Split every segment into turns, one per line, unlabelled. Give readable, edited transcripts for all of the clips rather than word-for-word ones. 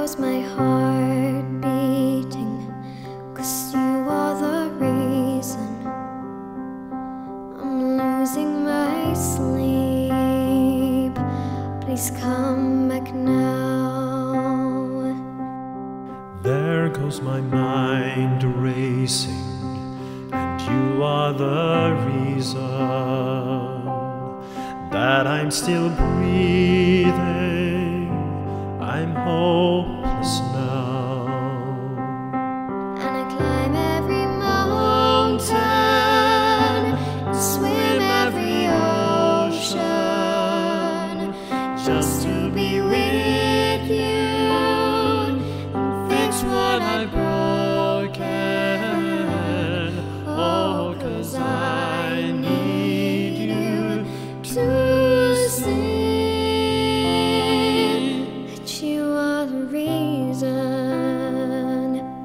goes my heart beating, 'cause you are the reason I'm losing my sleep. Please come back now.
There goes my mind racing, and you are the reason that I'm still breathing. I'm hopeless now,
and I climb every mountain, swim every ocean, just to be with you and fix what I've broken. Oh, 'cause I need you to see that you are the reason.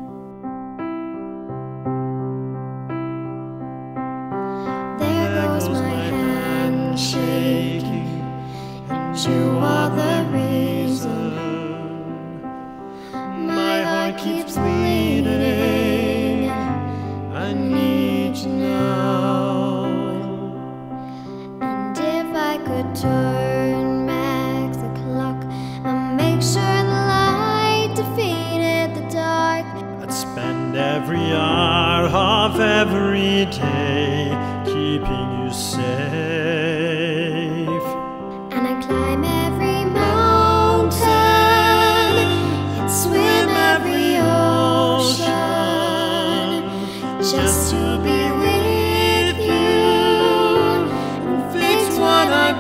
There goes my hand shaking, and you are the reason. My heart keeps bleeding. I need you now. And if I could turn back the clock and make sure the light defeated the dark,
I'd spend every hour of every day keeping you safe.
and I climb every mountain and swim every ocean, just to be with you and fix what I've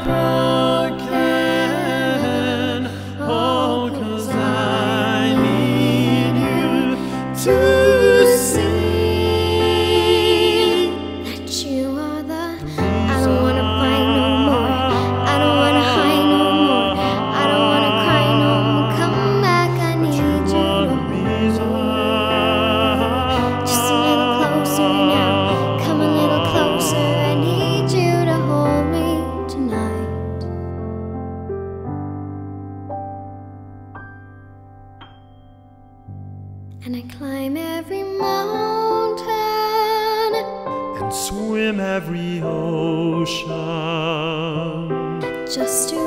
broken. Oh, 'cause I need you to see that you are the. I don't wanna fight no more. I don't wanna hide no more. I don't wanna cry no more. Come back, I need you no more. Just a little closer now. Come a little closer. I need you to hold me tonight. And I climb every mountain
And swim every ocean,
just to